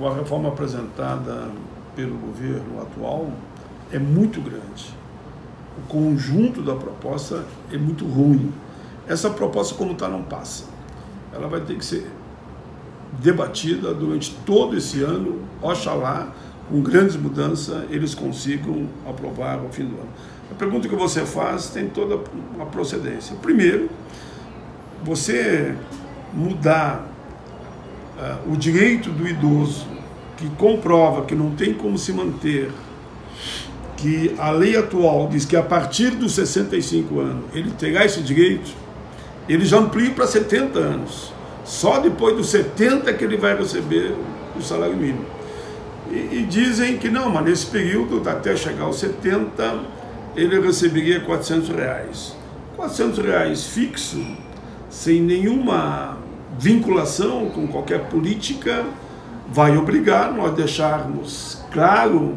com a reforma apresentada pelo governo atual é muito grande. O conjunto da proposta é muito ruim. Essa proposta, como está, não passa. Ela vai ter que ser debatida durante todo esse ano, oxalá, com grandes mudanças, eles consigam aprovar ao fim do ano. A pergunta que você faz tem toda uma procedência. Primeiro, você mudar o direito do idoso, que comprova que não tem como se manter, que a lei atual diz que a partir dos 65 anos ele terá esse direito, ele já amplia para 70 anos. Só depois dos 70 que ele vai receber o salário mínimo. E dizem que não, mas nesse período, até chegar aos 70, ele receberia R$400. R$400 fixo, sem nenhuma vinculação com qualquer política, vai obrigar nós deixarmos claro,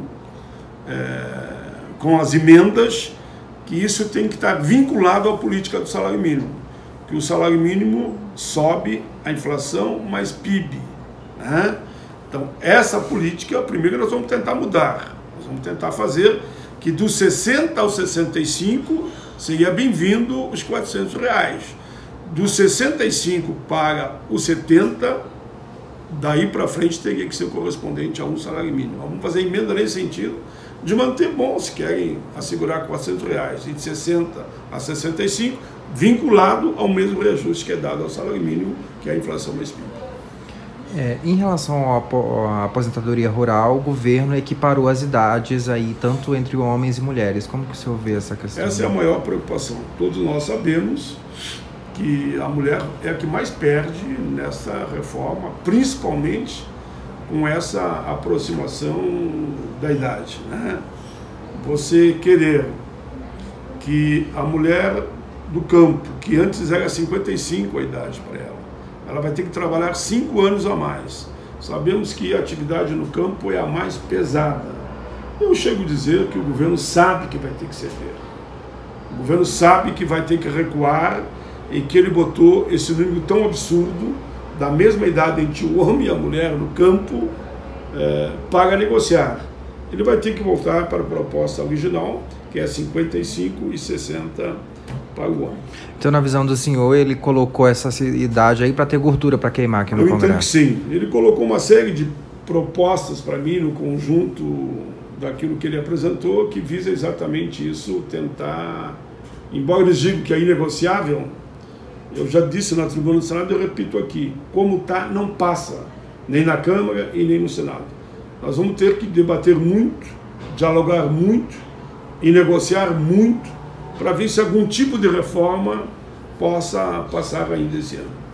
com as emendas, que isso tem que estar vinculado à política do salário mínimo. Que o salário mínimo sobe a inflação mais PIB, né? Então, essa política, primeiro nós vamos tentar mudar. Nós vamos tentar fazer que dos 60 aos 65 seria bem-vindo os R$400. Dos 65 para os 70, daí para frente teria que ser correspondente a um salário mínimo. Vamos fazer emenda nesse sentido, de manter bom, se querem assegurar R$400, e de 60 a 65, vinculado ao mesmo reajuste que é dado ao salário mínimo, que é a inflação mais PIB. Em relação à aposentadoria rural, o governo equiparou as idades aí, tanto entre homens e mulheres. Como que o senhor vê essa questão? Essa é a maior preocupação. Todos nós sabemos que a mulher é a que mais perde nessa reforma, principalmente com essa aproximação da idade, né? Você querer que a mulher do campo, que antes era 55 a idade para ela vai ter que trabalhar 5 anos a mais. Sabemos que a atividade no campo é a mais pesada. Eu chego a dizer que o governo sabe que vai ter que ceder. O governo sabe que vai ter que recuar e que ele botou esse número tão absurdo da mesma idade entre o homem e a mulher no campo para negociar. Ele vai ter que voltar para a proposta original, que é 55 e 60 para o homem. Então, na visão do senhor, ele colocou essa idade aí para ter gordura para queimar aqui no Congresso? Eu entendo que sim. Ele colocou uma série de propostas para mim no conjunto daquilo que ele apresentou, que visa exatamente isso, tentar, embora eles digam que é inegociável, eu já disse na tribuna do Senado, eu repito aqui, como está, não passa, nem na Câmara e nem no Senado. Nós vamos ter que debater muito, dialogar muito e negociar muito para ver se algum tipo de reforma possa passar ainda esse ano.